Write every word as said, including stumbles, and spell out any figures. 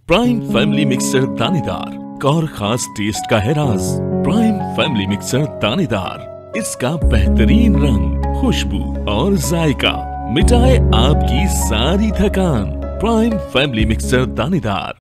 Prime family mixer दानेदार और खास टेस्ट का है राज। प्राइम फैमिली मिक्सर दानेदार, इसका बेहतरीन रंग, खुशबू और जायका मिटाए आपकी सारी थकान। प्राइम फैमिली मिक्सर दानेदार।